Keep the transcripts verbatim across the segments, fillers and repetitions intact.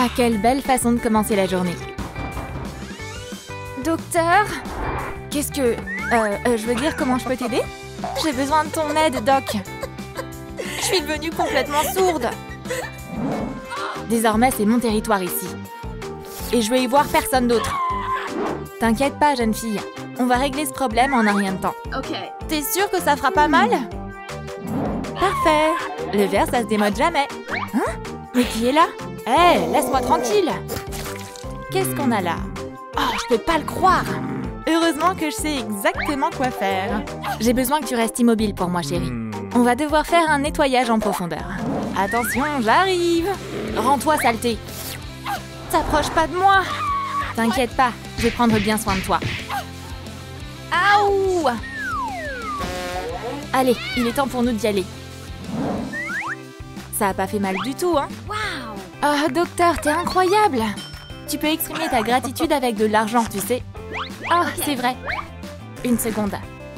quelle belle façon de commencer la journée. Docteur? Qu'est-ce que... Euh, euh, je veux dire, comment je peux t'aider? J'ai besoin de ton aide, Doc. Je suis devenue complètement sourde. Désormais, c'est mon territoire ici. Et je veux y voir personne d'autre. T'inquiète pas, jeune fille. On va régler ce problème en un rien de temps. Ok. T'es sûre que ça fera pas mal? Parfait. Le verre, ça se démode jamais. Hein? Mais qui est là? Hé, hey, laisse-moi tranquille. Qu'est-ce qu'on a là? Oh, je peux pas le croire. Heureusement que je sais exactement quoi faire. J'ai besoin que tu restes immobile pour moi, chérie. On va devoir faire un nettoyage en profondeur. Attention, j'arrive. Rends-toi, saleté. T'approches pas de moi. T'inquiète pas, je vais prendre bien soin de toi. Aouh! Allez, il est temps pour nous d'y aller. Ça a pas fait mal du tout, hein? Oh, docteur, t'es incroyable! Tu peux exprimer ta gratitude avec de l'argent, tu sais. Oh, c'est vrai. Une seconde.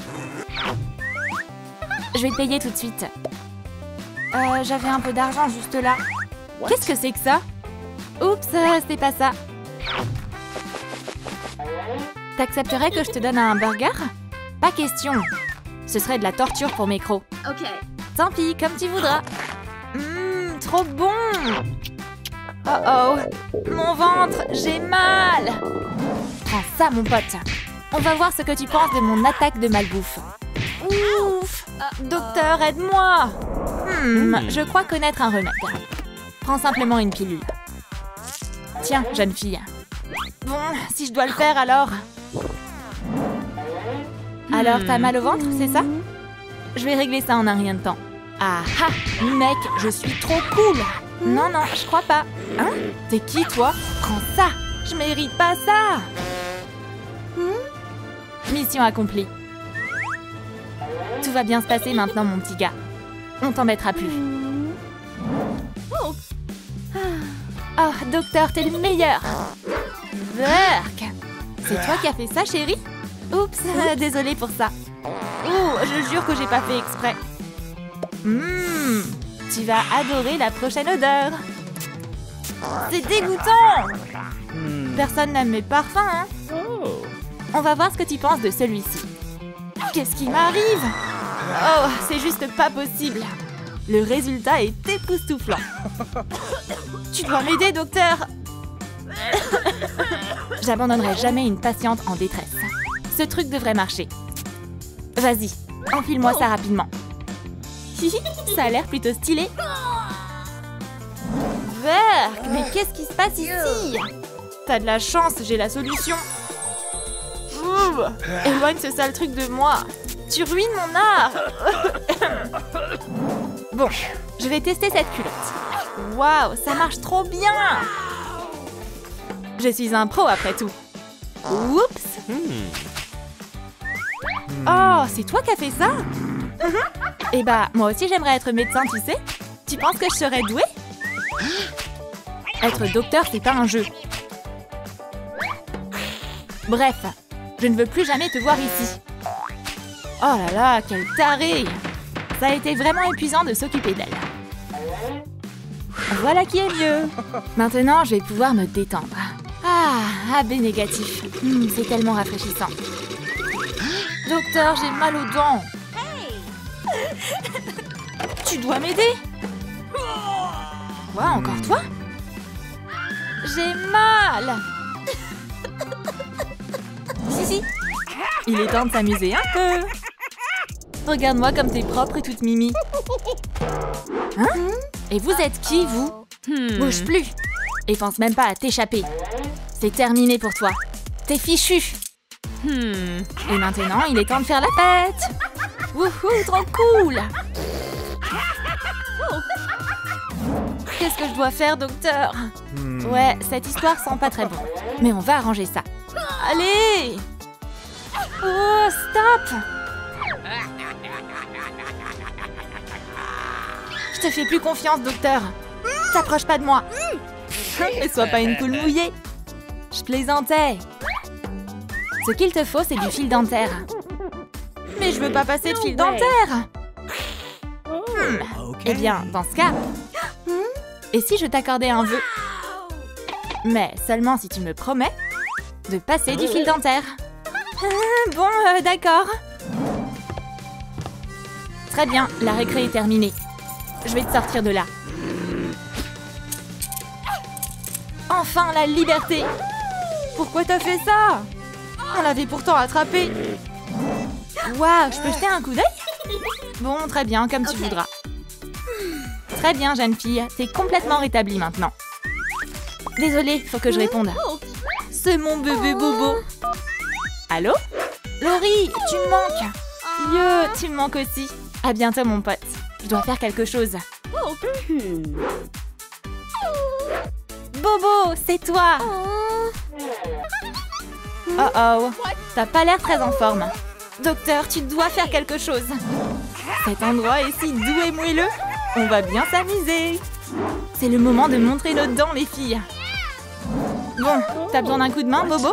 Je vais te payer tout de suite. Euh, j'avais un peu d'argent juste là. Qu'est-ce que c'est que ça? Oups, c'est pas ça. T'accepterais que je te donne un burger? Pas question. Ce serait de la torture pour mes crocs. Ok. Tant pis, comme tu voudras. Hum, trop bon. Oh oh, mon ventre, j'ai mal. Prends ça, mon pote. On va voir ce que tu penses de mon attaque de malbouffe. Ouf. Docteur, aide-moi. Hmm, je crois connaître un remède. Prends simplement une pilule. Tiens, jeune fille. Bon, si je dois le faire alors... Alors, t'as mal au ventre, c'est ça? Je vais régler ça en un rien de temps. Ah ah, mec, je suis trop cool. Non, non, je crois pas. Hein? T'es qui, toi? Prends ça. Je mérite pas ça. Mission accomplie. Tout va bien se passer maintenant, mon petit gars. On t'embêtera plus. Oh, docteur, t'es le meilleur. Burk. C'est toi qui as fait ça, chérie? Oups, désolée pour ça. Oh, je jure que j'ai pas fait exprès. Hum, tu vas adorer la prochaine odeur. C'est dégoûtant. Personne n'aime mes parfums, hein? On va voir ce que tu penses de celui-ci. Qu'est-ce qui m'arrive? Oh, c'est juste pas possible. Le résultat est époustouflant. Tu dois m'aider, docteur. J'abandonnerai jamais une patiente en détresse. Ce truc devrait marcher. Vas-y, enfile-moi ça rapidement. Ça a l'air plutôt stylé. Burk, mais qu'est-ce qui se passe ici? T'as de la chance, j'ai la solution. Ouh, éloigne ce sale truc de moi. Tu ruines mon art. Bon, je vais tester cette culotte. Waouh, ça marche trop bien. Je suis un pro après tout. Oups. Oh, c'est toi qui as fait ça? Eh bah, moi aussi j'aimerais être médecin, tu sais. Tu penses que je serais douée? Être docteur, c'est pas un jeu. Bref, je ne veux plus jamais te voir ici. Oh là là, quel taré! Ça a été vraiment épuisant de s'occuper d'elle. Voilà qui est mieux. Maintenant, je vais pouvoir me détendre. Ah, A B négatif. Mmh, c'est tellement rafraîchissant. Docteur, j'ai mal aux dents. Tu dois m'aider. Quoi, encore toi? J'ai mal. Si, si. Il est temps de s'amuser un peu. Regarde-moi comme t'es propre et toute mimi. Hein? Et vous êtes qui, vous? hmm. Bouge plus. Et pense même pas à t'échapper. C'est terminé pour toi. T'es fichu. Hmm. Et maintenant, il est temps de faire la fête. Wouhou, trop cool. Qu'est-ce que je dois faire, docteur? hmm. Ouais, cette histoire sent pas très bon. Mais on va arranger ça. Allez! Oh, stop! Je te fais plus confiance, docteur. T'approches pas de moi. Et sois pas une poule mouillée. Je plaisantais. Ce qu'il te faut, c'est du fil dentaire. Mais je veux pas passer de fil dentaire. Hmm. Eh bien, dans ce cas... Et si je t'accordais un vœu? Mais seulement si tu me promets de passer du fil dentaire. Ah, bon, euh, d'accord. Très bien, la récré est terminée. Je vais te sortir de là. Enfin, la liberté! Pourquoi t'as fait ça? On l'avait pourtant attrapé. Waouh, je peux jeter un coup d'œil? Bon, très bien, comme tu voudras. Très bien, jeune fille. T'es complètement rétablie maintenant. Désolée, faut que je réponde. C'est mon bébé bobo. Allô? Laurie, tu me manques. Yo, tu me manques aussi. À bientôt, mon pote. Je dois faire quelque chose. Bobo, c'est toi. Oh oh, t'as pas l'air très en forme. Docteur, tu dois faire quelque chose. Cet endroit est si doux et moelleux. On va bien s'amuser. C'est le moment de montrer nos dents, les filles. Bon, t'as besoin d'un coup de main, Bobo?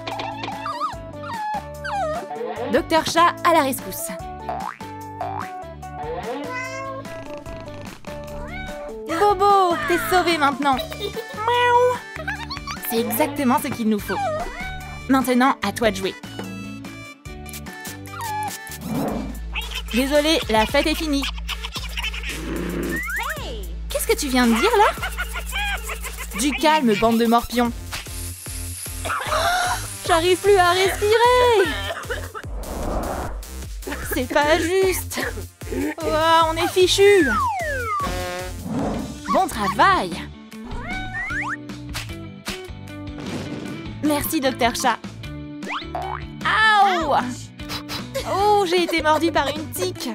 Docteur Chat à la rescousse. Bobo, t'es sauvé maintenant. Miaou. C'est exactement ce qu'il nous faut. Maintenant, à toi de jouer. Désolée, la fête est finie. Qu'est-ce que tu viens de dire, là? Du calme, bande de morpions. J'arrive plus à respirer. C'est pas juste. Oh, on est fichus. Bon travail. Merci, Docteur Chat. Aouh! Oh, j'ai été mordue par une tique.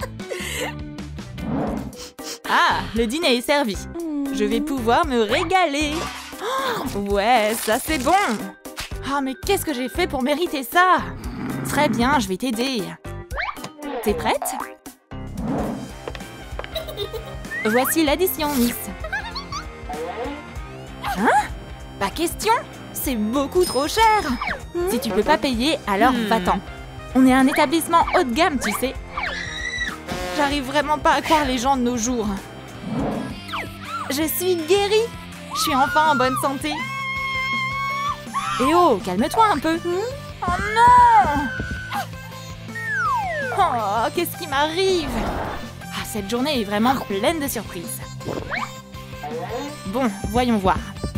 Ah, le dîner est servi. Je vais pouvoir me régaler. Oh, ouais, ça c'est bon. Ah, oh, mais qu'est-ce que j'ai fait pour mériter ça? Très bien, je vais t'aider. T'es prête? Voici l'addition, Miss. Hein? Pas question? C'est beaucoup trop cher. Si tu peux pas payer, alors hmm. va-t'en. On est un établissement haut de gamme, tu sais. J'arrive vraiment pas à croire les gens de nos jours. Je suis guérie. Je suis enfin en bonne santé. Eh oh, calme-toi un peu. Oh non! Oh, qu'est-ce qui m'arrive? Ah, cette journée est vraiment pleine de surprises. Bon, voyons voir.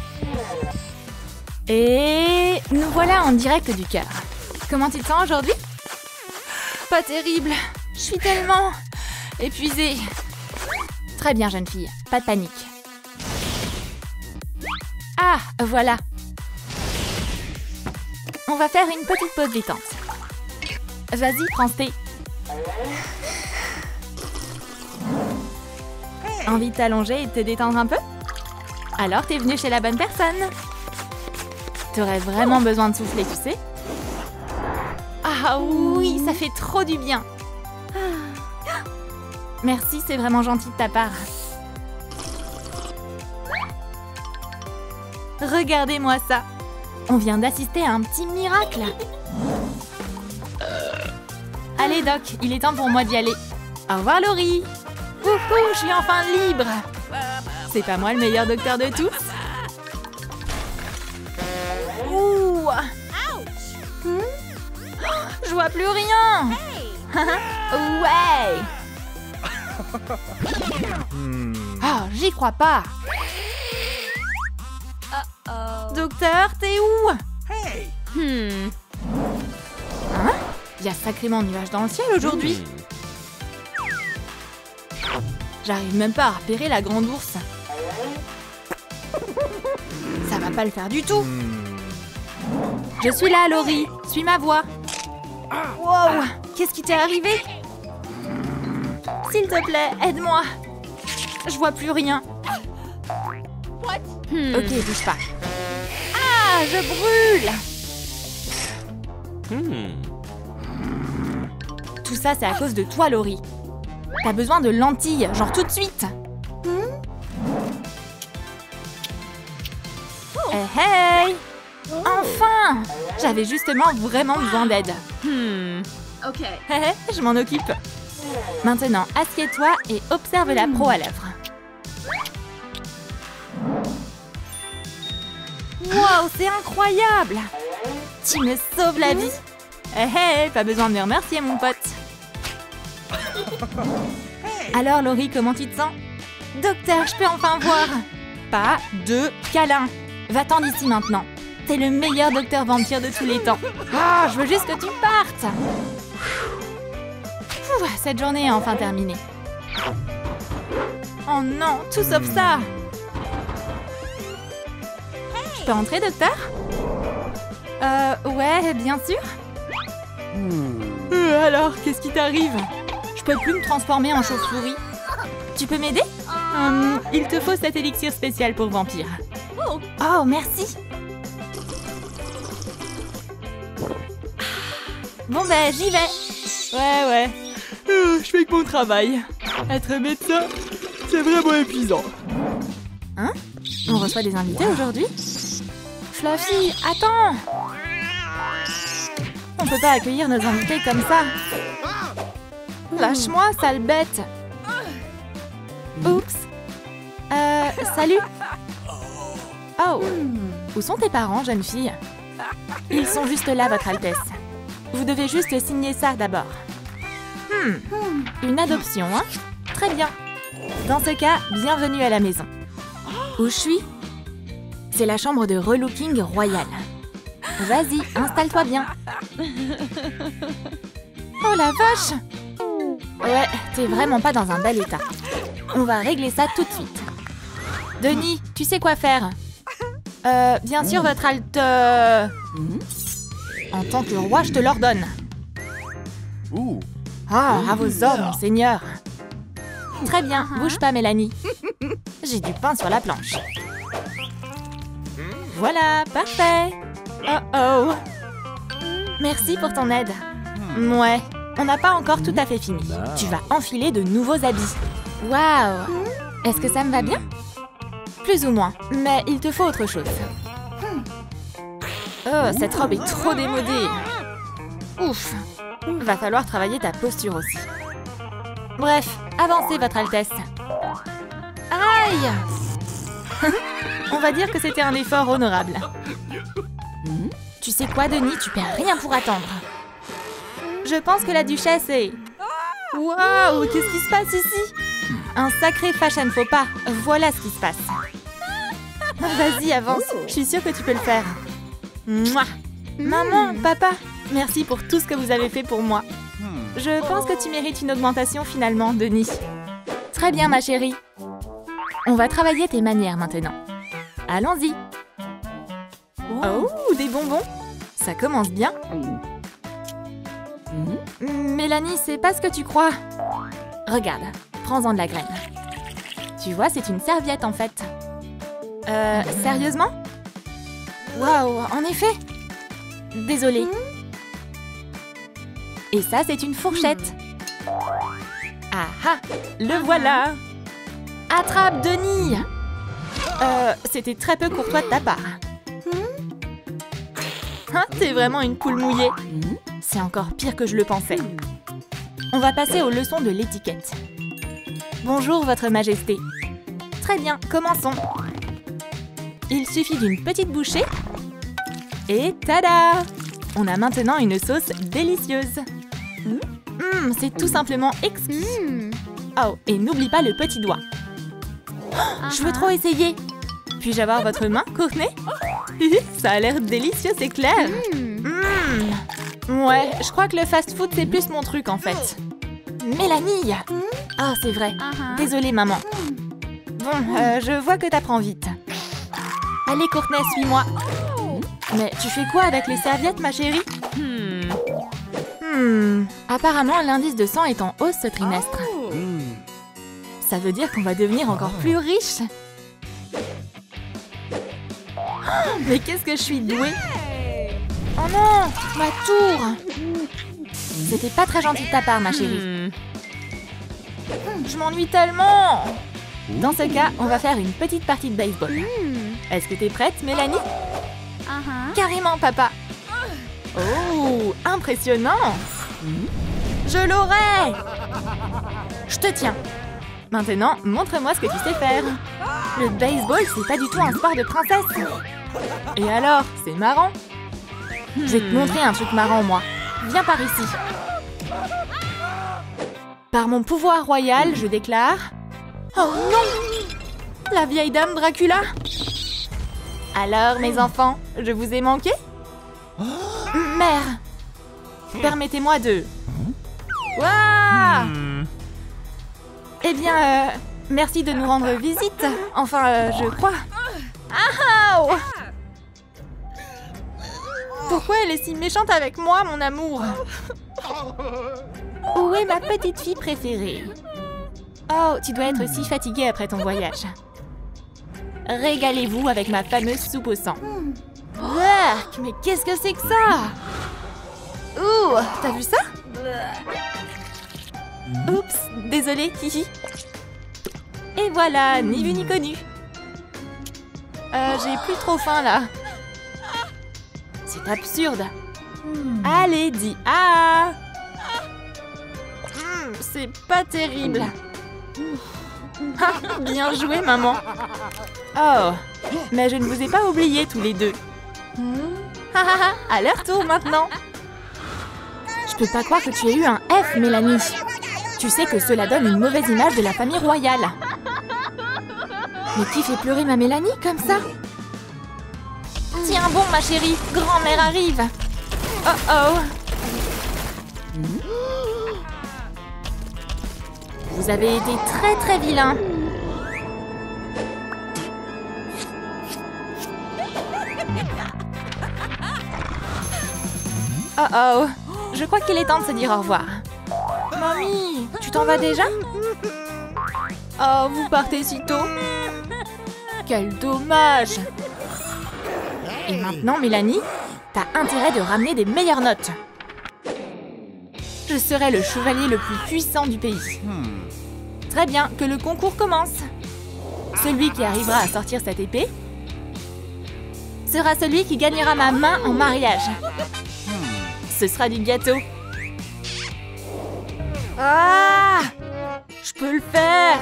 Et nous voilà en direct du cœur. Comment tu te sens aujourd'hui? Pas terrible. Je suis tellement épuisée. Très bien, jeune fille. Pas de panique. Ah, voilà. On va faire une petite pause détente. Vas-y, prends ce thé. Envie de t'allonger et de te détendre un peu? Alors, t'es venue chez la bonne personne. T'aurais vraiment besoin de souffler, tu sais? Ah oui, ça fait trop du bien. Merci, c'est vraiment gentil de ta part. Regardez-moi ça. On vient d'assister à un petit miracle. Allez, Doc, il est temps pour moi d'y aller. Au revoir, Laurie. Wouhou, je suis enfin libre. C'est pas moi le meilleur docteur de tous? Ouh. Hmm? Je vois plus rien. Ouais. Oh, j'y crois pas. Docteur, t'es où? Hmm. Hein? Il y a sacrément de nuages dans le ciel aujourd'hui. J'arrive même pas à repérer la grande ours. Ça va pas le faire du tout. Je suis là, Laurie. Suis ma voix. Wow, qu'est-ce qui t'est arrivé? S'il te plaît, aide-moi. Je vois plus rien. Hmm. Ok, bouge pas. Ah, je brûle. Hmm. Tout ça, c'est à cause de toi, Laurie. T'as besoin de lentilles, genre tout de suite. Hmm? Hey, hey! Enfin! J'avais justement vraiment besoin d'aide. Hmm. Ok. Hé hé, je m'en occupe. Maintenant, assieds-toi et observe la pro à l'œuvre. Wow! Waouh, c'est incroyable! Tu me sauves la vie! Hé hé, pas besoin de me remercier, mon pote! Alors, Laurie, comment tu te sens? Docteur, je peux enfin voir! Pas de câlin! Va-t'en d'ici maintenant! T'es le meilleur docteur vampire de tous les temps! Ah, je veux juste que tu partes! Ouh, cette journée est enfin terminée. Oh non, tout sauf ça! Je peux entrer, docteur? Euh, ouais, bien sûr. Euh, alors, qu'est-ce qui t'arrive? Je peux plus me transformer en chauve-souris. Tu peux m'aider? Hum, il te faut cet élixir spécial pour vampire. Oh, merci. Bon ben, j'y vais. Ouais, ouais. Euh, je fais que mon travail. Être médecin, c'est vraiment épuisant. Hein? On reçoit des invités aujourd'hui? Fluffy, attends! On peut pas accueillir nos invités comme ça. Lâche-moi, sale bête! Oups! Euh, salut! Oh! Où sont tes parents, jeune fille? Ils sont juste là, Votre Altesse. Vous devez juste signer ça d'abord. Hmm, une adoption, hein? Très bien. Dans ce cas, bienvenue à la maison. Où je suis? C'est la chambre de relooking royal. Vas-y, installe-toi bien. Oh la vache! Ouais, t'es vraiment pas dans un bel état. On va régler ça tout de suite. Denis, tu sais quoi faire? Euh, bien sûr, votre alte... En tant que roi, je te l'ordonne. Ah, à vos ordres, mon seigneur. Très bien, bouge pas, Mélanie. J'ai du pain sur la planche. Voilà, parfait. Oh oh. Merci pour ton aide. Ouais, on n'a pas encore tout à fait fini. Tu vas enfiler de nouveaux habits. Waouh. Est-ce que ça me va bien? Plus ou moins, mais il te faut autre chose. Oh, cette robe est trop démodée. Ouf. Va falloir travailler ta posture aussi. Bref, avancez, Votre Altesse. Aïe. On va dire que c'était un effort honorable. Tu sais quoi, Denis, tu perds rien pour attendre. Je pense que la duchesse est... Waouh, qu'est-ce qui se passe ici? Un sacré fashion faux pas. Voilà ce qui se passe. Vas-y, avance. Je suis sûre que tu peux le faire. Mouah. Maman, papa, merci pour tout ce que vous avez fait pour moi. Je pense que tu mérites une augmentation finalement, Denis. Très bien, ma chérie. On va travailler tes manières maintenant. Allons-y. Oh, des bonbons. Ça commence bien. Mélanie, c'est pas ce que tu crois. Regarde, prends-en de la graine. Tu vois, c'est une serviette en fait. Euh, sérieusement? Waouh, en effet. Désolée. Et ça, c'est une fourchette. Ah ah, le voilà. Attrape, Denis. Euh, c'était très peu courtois de ta part. Hein, t'es vraiment une poule mouillée. C'est encore pire que je le pensais. On va passer aux leçons de l'étiquette. Bonjour, Votre Majesté. Très bien, commençons. Il suffit d'une petite bouchée. Et tada! On a maintenant une sauce délicieuse. Mmh, c'est tout simplement exquis. Oh, et n'oublie pas le petit doigt. Oh, je veux trop essayer. Puis-je avoir votre main, Courtney? Ça a l'air délicieux, c'est clair. Mmh. Ouais, je crois que le fast-food, c'est plus mon truc, en fait. Mélanie! Ah, c'est vrai. Désolée, maman. Bon, euh, je vois que t'apprends vite. Allez, Courtney, suis-moi. Mais tu fais quoi avec les serviettes, ma chérie? Hmm. Hmm. Apparemment, l'indice de sang est en hausse ce trimestre. Ça veut dire qu'on va devenir encore plus riche. Oh, mais qu'est-ce que je suis douée! Oh non! Ma tour! C'était pas très gentil de ta part, ma chérie. Je m'ennuie tellement! Dans ce cas, on va faire une petite partie de baseball. Est-ce que t'es prête, Mélanie? Uh-huh. Carrément, papa. Oh, impressionnant. Je l'aurai. Je te tiens. Maintenant, montre-moi ce que tu sais faire. Le baseball, c'est pas du tout un sport de princesse. Et alors, c'est marrant? Je vais te montrer un truc marrant, moi. Viens par ici. Par mon pouvoir royal, je déclare... Oh non! La vieille dame Dracula? Alors, mes enfants, je vous ai manqué? Mère! Permettez-moi de... Waouh! Eh bien, euh, merci de nous rendre visite. Enfin, euh, je crois. Ah! Oh! Pourquoi elle est si méchante avec moi, mon amour? Où est ma petite fille préférée? Oh, tu dois être si fatiguée après ton voyage. Régalez-vous avec ma fameuse soupe au sang. Urgh, mais qu'est-ce que c'est que ça? Ouh, t'as vu ça? Oups, désolée, hihi. Et voilà, ni vu ni connu. Euh, j'ai plus trop faim là. C'est absurde. Allez, dis ah. Mmh, c'est pas terrible. Bien joué, maman. Oh, mais je ne vous ai pas oublié tous les deux. À leur tour maintenant. Je peux pas croire que tu aies eu un F, Mélanie. Tu sais que cela donne une mauvaise image de la famille royale. Mais qui fait pleurer ma Mélanie comme ça? Tiens bon, ma chérie, grand-mère arrive. Oh oh. Vous avez été très très vilain. Oh oh. Je crois qu'il est temps de se dire au revoir. Mamie, tu t'en vas déjà? Oh, vous partez si tôt? Quel dommage! Et maintenant, Mélanie, t'as intérêt de ramener des meilleures notes. Je serai le chevalier le plus puissant du pays. Très bien, que le concours commence. Celui qui arrivera à sortir cette épée sera celui qui gagnera ma main en mariage. Ce sera du gâteau. Ah! Je peux le faire!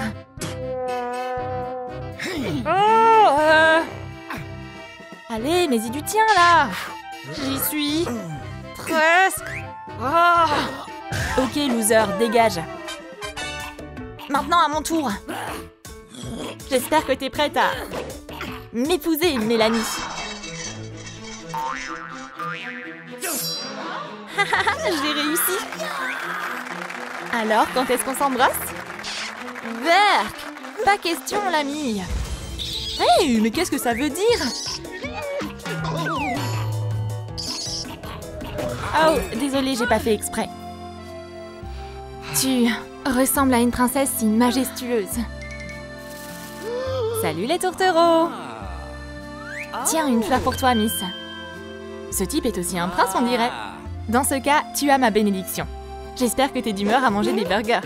Oh, euh... Allez, mais y du tien, là! J'y suis! Presque! Oh. Ok, loser, dégage! Maintenant, à mon tour! J'espère que t'es prête à m'épouser, Mélanie! J'ai réussi! Alors, quand est-ce qu'on s'embrasse? Berk! Pas question, l'ami! Hey, mais qu'est-ce que ça veut dire? Oh, désolée, j'ai pas fait exprès. Tu ressembles à une princesse si majestueuse. Salut les tourtereaux! Tiens, une fleur pour toi, Miss. Ce type est aussi un prince, on dirait. Dans ce cas, tu as ma bénédiction. J'espère que t'es d'humeur à manger des burgers.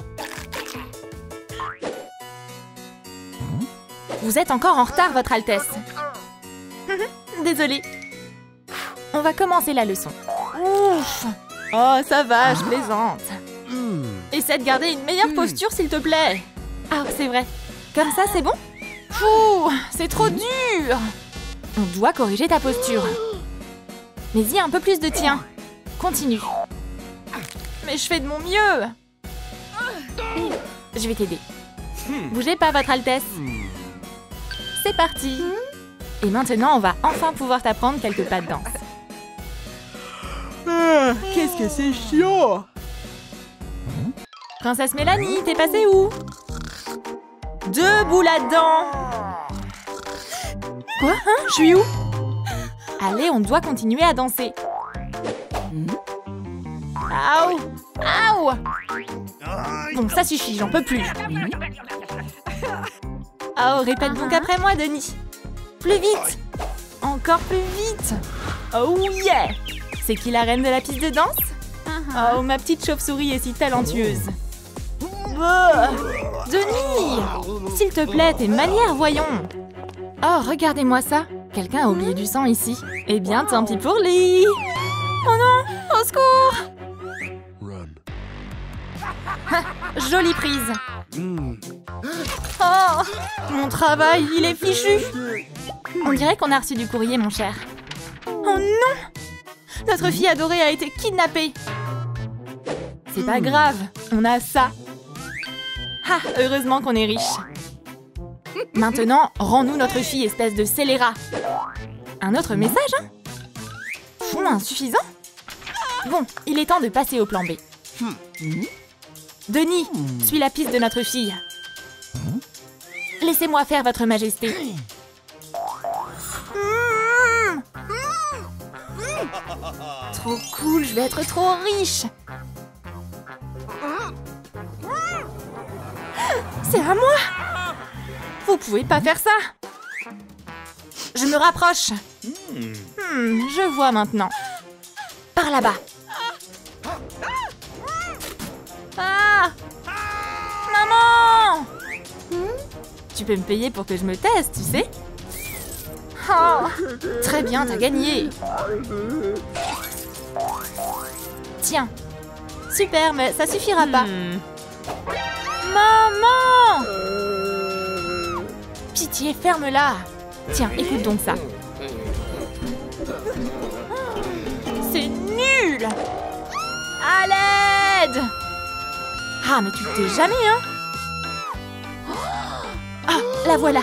Vous êtes encore en retard, Votre Altesse. Désolée. On va commencer la leçon. Ouf. Oh, ça va, je plaisante. Essaie de garder une meilleure posture, s'il te plaît. Ah, c'est vrai. Comme ça, c'est bon? Fou, c'est trop dur. On doit corriger ta posture. Mais y a un peu plus de tien. Continue. Mais je fais de mon mieux. Je vais t'aider. Bougez pas, Votre Altesse. C'est parti. Et maintenant, on va enfin pouvoir t'apprendre quelques pas de danse. Ah, qu'est-ce que c'est chiant! Princesse Mélanie, t'es passée où? Debout là-dedans! Quoi? Hein? Je suis où? Allez, on doit continuer à danser. Aouh! Aouh! Bon, ça suffit, j'en peux plus. Oh, répète donc après moi, Denis. Plus vite! Encore plus vite! Oh yeah! C'est qui la reine de la piste de danse? Oh, ma petite chauve-souris est si talentueuse. Oh, Denis! S'il te plaît, tes manières, voyons! Oh, regardez-moi ça! Quelqu'un a oublié du sang ici. Eh bien, tant pis pour lui! Oh non! Au secours! Jolie prise! Oh! Mon travail, il est fichu! On dirait qu'on a reçu du courrier, mon cher. Oh non! Notre fille adorée a été kidnappée. C'est pas grave, on a ça. Ah, heureusement qu'on est riche. Maintenant, rends-nous notre fille, espèce de scélérat. Un autre message, hein? Fond insuffisant? Bon, il est temps de passer au plan B. Denis, suis la piste de notre fille. Laissez-moi faire, votre majesté. Mmh. Trop cool, je vais être trop riche. C'est à moi. Vous pouvez pas faire ça. Je me rapproche. Hmm, je vois maintenant. Par là-bas. Ah! Maman! Tu peux me payer pour que je me teste, tu sais? Oh, très bien, t'as gagné. Tiens. Super, mais ça suffira pas. Maman! Pitié, ferme-la. Tiens, écoute donc ça. C'est nul! À l'aide! Ah, mais tu le tais jamais, hein? Ah, la voilà!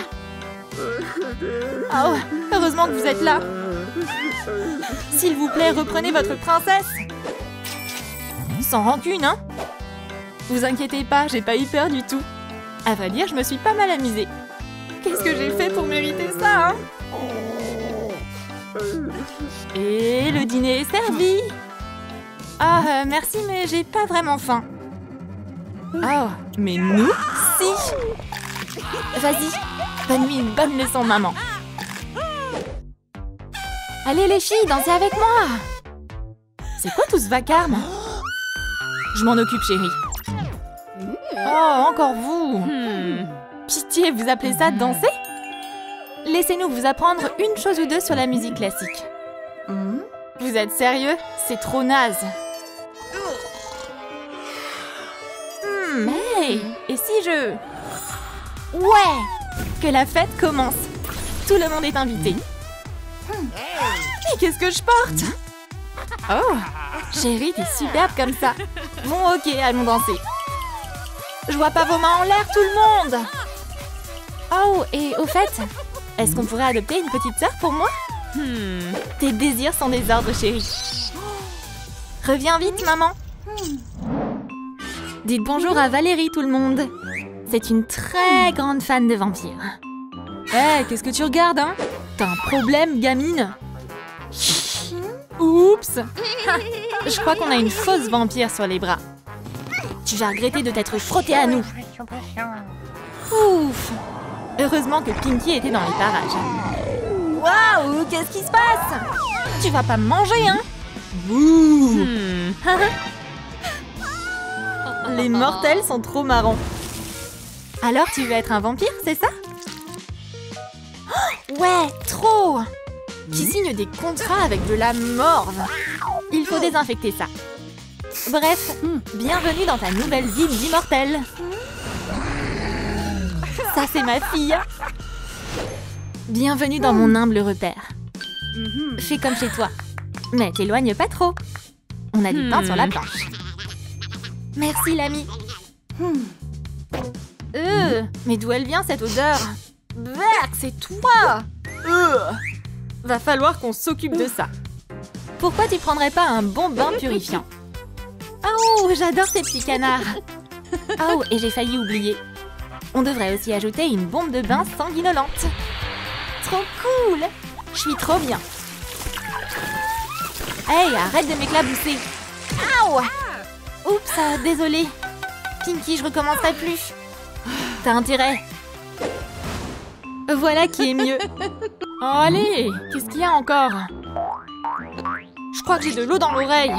Oh, heureusement que vous êtes là! S'il vous plaît, reprenez votre princesse! Sans rancune, hein? Vous inquiétez pas, j'ai pas eu peur du tout. À vrai dire, je me suis pas mal amusée. Qu'est-ce que j'ai fait pour mériter ça, hein? Et le dîner est servi! Ah, euh, merci, mais j'ai pas vraiment faim. Oh, mais nous, si! Vas-y, donne-lui une bonne leçon, maman. Allez, les filles, dansez avec moi! C'est quoi tout ce vacarme? Je m'en occupe, chérie. Oh, encore vous! Pitié, vous appelez ça danser? Laissez-nous vous apprendre une chose ou deux sur la musique classique. Vous êtes sérieux? C'est trop naze. Hmm, hey! Et si je... Ouais! Que la fête commence. Tout le monde est invité. Mais qu'est-ce que je porte? Oh! Chérie, t'es superbe comme ça. Bon, ok, allons danser. Je vois pas vos mains en l'air, tout le monde! Oh, et au fait, est-ce qu'on pourrait adopter une petite sœur pour moi? Hmm. Tes désirs sont des ordres, chérie. Reviens vite, maman. Dites bonjour à Valérie, tout le monde. C'est une très grande fan de vampires. Hé, hey, qu'est-ce que tu regardes, hein? T'as un problème, gamine? Oups. Je crois qu'on a une fausse vampire sur les bras. Tu vas regretter de t'être frottée à nous. Ouf. Heureusement que Pinky était dans les parages. Waouh, qu'est-ce qui se passe? Tu vas pas me manger, hein? Bouh. Hmm. Les mortels sont trop marrants. Alors, tu veux être un vampire, c'est ça? Oh, ouais, trop! Qui signe des contrats avec de la morve. Il faut désinfecter ça. Bref, bienvenue dans ta nouvelle vie d'immortel. Ça, c'est ma fille. Bienvenue dans mon humble repère. Fais comme chez toi. Mais t'éloigne pas trop. On a du pain sur la planche. Merci, l'ami. Euh, mais d'où elle vient, cette odeur? Berk, c'est toi! euh, Va falloir qu'on s'occupe de ça. Pourquoi tu prendrais pas un bon bain purifiant? Oh, j'adore ces petits canards. Oh, et j'ai failli oublier. On devrait aussi ajouter une bombe de bain sanguinolente. Trop cool! Je suis trop bien. Hey, arrête de m'éclabousser. Aouh! Oups, ah, désolée. Pinky, je recommencerai plus. T'as intérêt. Voilà qui est mieux. Oh, allez, qu'est-ce qu'il y a encore? Je crois que j'ai de l'eau dans l'oreille.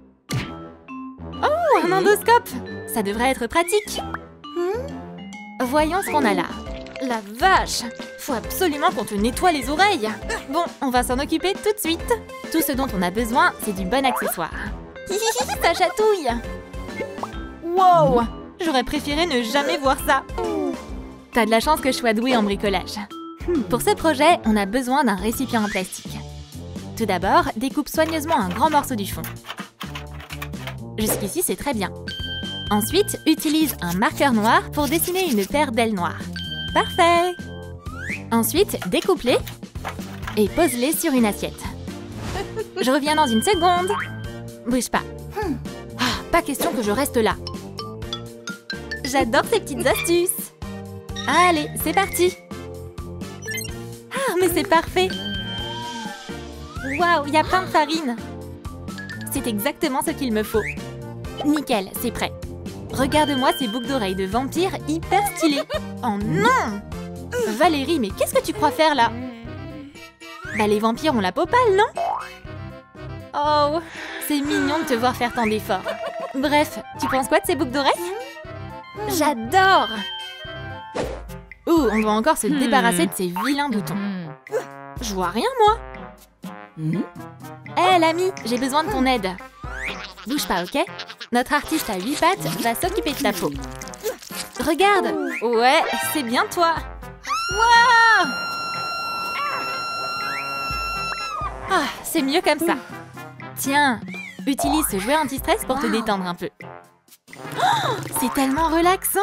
Oh, un endoscope. Ça devrait être pratique. Voyons ce qu'on a là. La vache! Faut absolument qu'on te nettoie les oreilles. Bon, on va s'en occuper tout de suite. Tout ce dont on a besoin, c'est du bon accessoire. Ça chatouille. Wow! J'aurais préféré ne jamais voir ça. T'as de la chance que je sois douée en bricolage. Pour ce projet, on a besoin d'un récipient en plastique. Tout d'abord, découpe soigneusement un grand morceau du fond. Jusqu'ici, c'est très bien. Ensuite, utilise un marqueur noir pour dessiner une paire d'ailes noires. Parfait! Ensuite, découpe-les et pose-les sur une assiette. Je reviens dans une seconde. Bouge pas. Ah, pas question que je reste là. J'adore ces petites astuces. Allez, c'est parti. Ah, mais c'est parfait. Waouh, il y a plein de farine. C'est exactement ce qu'il me faut. Nickel, c'est prêt. Regarde-moi ces boucles d'oreilles de vampire hyper stylées. Oh non! Valérie, mais qu'est-ce que tu crois faire là? Bah les vampires ont la peau pâle, non? Oh, c'est mignon de te voir faire tant d'efforts. Bref, tu penses quoi de ces boucles d'oreilles? J'adore! Ouh, on doit encore se débarrasser de ces vilains boutons. Je vois rien, moi. Hé, hey, l'ami, j'ai besoin de ton aide. Bouge pas, ok? Notre artiste à huit pattes va s'occuper de ta peau. Regarde! Ouais, c'est bien toi! Waouh! Ah, c'est mieux comme ça. Tiens, utilise ce jouet anti-stress pour te détendre un peu. Oh, c'est tellement relaxant!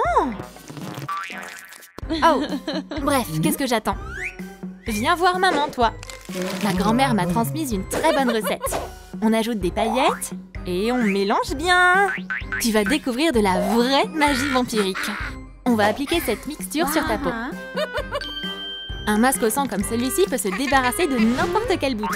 Oh, bref, qu'est-ce que j'attends? Viens voir maman, toi. Ma grand-mère m'a transmis une très bonne recette. On ajoute des paillettes et on mélange bien. Tu vas découvrir de la vraie magie vampirique. On va appliquer cette mixture sur ta peau. Un masque au sang comme celui-ci peut se débarrasser de n'importe quel bouton.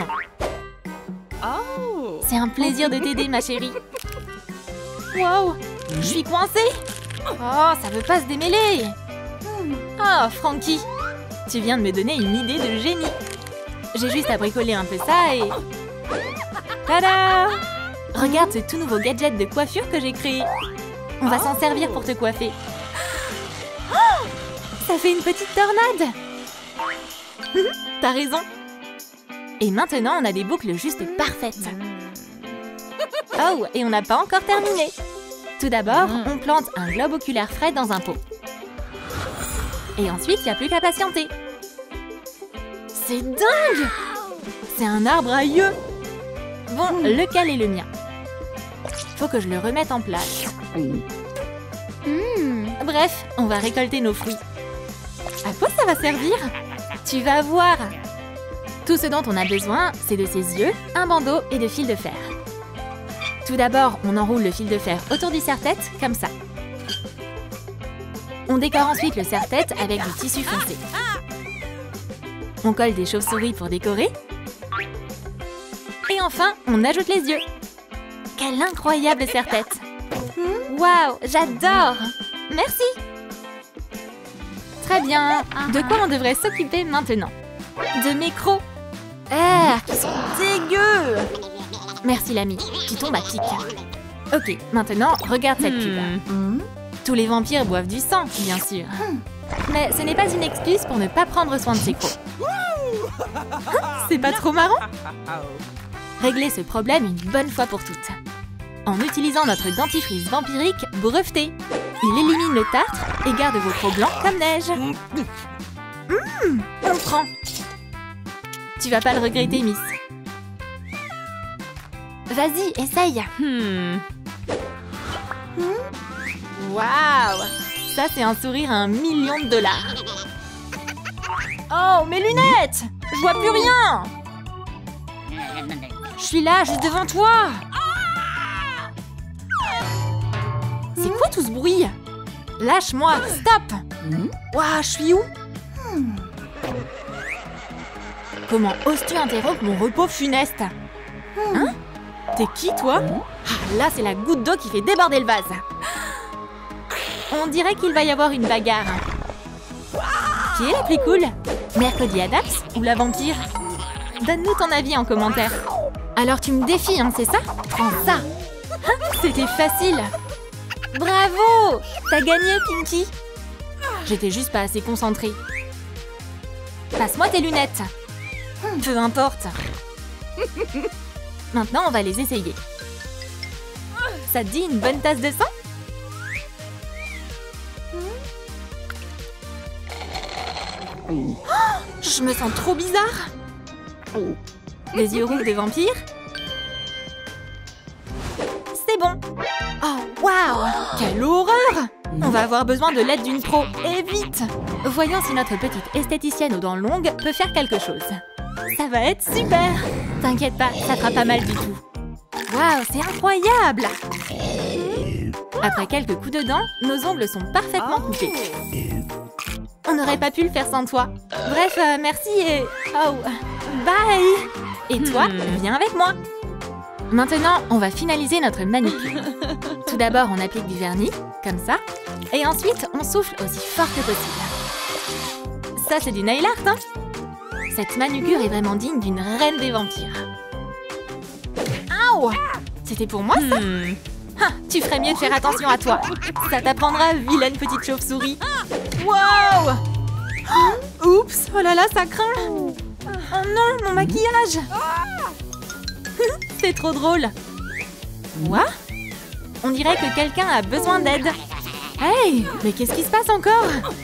C'est un plaisir de t'aider, ma chérie. Wow, je suis coincée. Oh, ça veut pas se démêler. Oh, Frankie, tu viens de me donner une idée de génie. J'ai juste à bricoler un peu ça et... Tada! Regarde ce tout nouveau gadget de coiffure que j'ai créé. On va s'en servir pour te coiffer. Oh, ça fait une petite tornade. T'as raison. Et maintenant, on a des boucles juste parfaites. Oh, et on n'a pas encore terminé. Tout d'abord, on plante un globe oculaire frais dans un pot. Et ensuite, il n'y a plus qu'à patienter. C'est dingue! C'est un arbre à yeux. Bon, lequel est le mien? Faut que je le remette en place. Mmh. Bref, on va récolter nos fruits. À quoi ça va servir? Tu vas voir. Tout ce dont on a besoin, c'est de ses yeux, un bandeau et de fil de fer. Tout d'abord, on enroule le fil de fer autour du serre-tête, comme ça. On décore ensuite le serre-tête avec du tissu foncé. On colle des chauves-souris pour décorer. Et enfin, on ajoute les yeux. Quelle incroyable serre-tête! Waouh, j'adore! Merci! Très bien. De quoi on devrait s'occuper maintenant? De mes crocs. Ah, qui sont dégueux! Merci l'ami, tu tombes à pic. Ok, maintenant, regarde cette pub. Hmm. Tous les vampires boivent du sang, bien sûr. Mais ce n'est pas une excuse pour ne pas prendre soin de ses crocs. C'est pas trop marrant? Réglez ce problème une bonne fois pour toutes. En utilisant notre dentifrice vampirique breveté. Il élimine le tartre et garde vos crocs blancs comme neige. Mmh, on prend. Tu vas pas le regretter, Miss. Vas-y, essaye. Hmm. Waouh! Ça, c'est un sourire à un million de dollars. Oh, mes lunettes! Je vois plus rien! Je suis là, juste devant toi! C'est quoi tout ce bruit? Lâche-moi, stop! Waouh, je suis où? Comment oses-tu interrompre mon repos funeste? Hein? T'es qui, toi? Ah, là, c'est la goutte d'eau qui fait déborder le vase. On dirait qu'il va y avoir une bagarre. Qui est la plus cool? Mercredi Adams ou la vampire? Donne-nous ton avis en commentaire. Alors tu me défies, hein, c'est ça? Prends ça! Hein? C'était facile! Bravo! T'as gagné, Pinky! J'étais juste pas assez concentrée. Passe-moi tes lunettes. Peu importe. Maintenant, on va les essayer. Ça te dit une bonne tasse de sang? Oh, je me sens trop bizarre. Les yeux rouges des vampires. C'est bon. Oh, waouh! Quelle horreur! On va avoir besoin de l'aide d'une pro, et vite! Voyons si notre petite esthéticienne aux dents longues peut faire quelque chose. Ça va être super! T'inquiète pas, ça fera pas mal du tout. Waouh, c'est incroyable! Après quelques coups de dents, nos ongles sont parfaitement coupés. On n'aurait pas pu le faire sans toi. Bref, euh, merci et... Oh, bye! Et toi, viens avec moi. Maintenant, on va finaliser notre manucure. Tout d'abord, on applique du vernis, comme ça. Et ensuite, on souffle aussi fort que possible. Ça, c'est du nail art, hein? Cette manucure est vraiment digne d'une reine des vampires. Aouh! C'était pour moi, ça? Hmm. Ah, tu ferais mieux de faire attention à toi. Ça t'apprendra, vilaine petite chauve-souris. Waouh! Oups! Oh là là, ça craint! Oh non, mon maquillage! C'est trop drôle. Quoi? On dirait que quelqu'un a besoin d'aide. Hey, mais qu'est-ce qui se passe encore?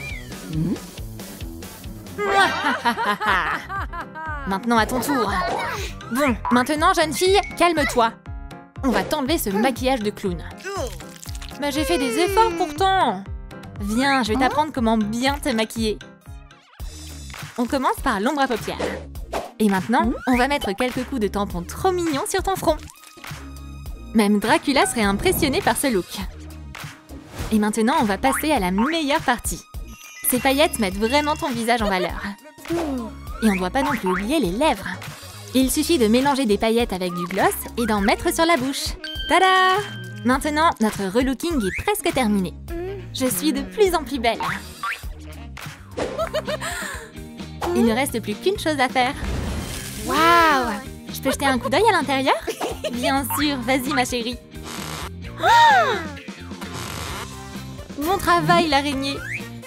Maintenant à ton tour. Bon, maintenant jeune fille, calme-toi. On va t'enlever ce maquillage de clown. Bah j'ai fait des efforts pourtant. Viens, je vais t'apprendre comment bien te maquiller. On commence par l'ombre à paupières. Et maintenant, on va mettre quelques coups de tampon trop mignons sur ton front. Même Dracula serait impressionné par ce look. Et maintenant, on va passer à la meilleure partie. Ces paillettes mettent vraiment ton visage en valeur. Et on ne doit pas non plus oublier les lèvres. Il suffit de mélanger des paillettes avec du gloss et d'en mettre sur la bouche. Tada! Maintenant, notre relooking est presque terminé. Je suis de plus en plus belle. Il ne reste plus qu'une chose à faire. Waouh! Je peux jeter un coup d'œil à l'intérieur? Bien sûr, vas-y ma chérie. Oh! Bon travail l'araignée.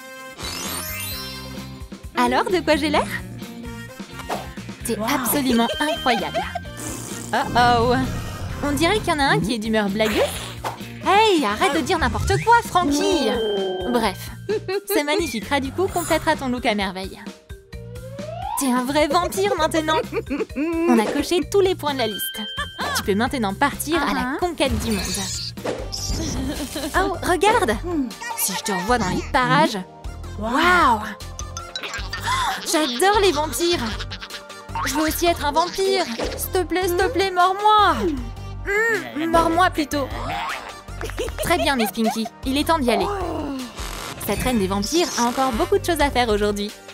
Alors, de quoi j'ai l'air? C'est absolument incroyable. Oh oh! On dirait qu'il y en a un qui est d'humeur blagueuse. Hey, arrête de dire n'importe quoi, Frankie! Bref, ce magnifique ras du cou complétera ton look à merveille. T'es un vrai vampire maintenant. On a coché tous les points de la liste. Tu peux maintenant partir à la conquête du monde. Oh, regarde! Si je te revois dans les parages... Waouh! J'adore les vampires! Je veux aussi être un vampire! S'il te plaît, s'il te plaît, mords-moi! Mmh, mords-moi plutôt! Très bien, Miss Pinky. Il est temps d'y aller. Cette reine des vampires a encore beaucoup de choses à faire aujourd'hui.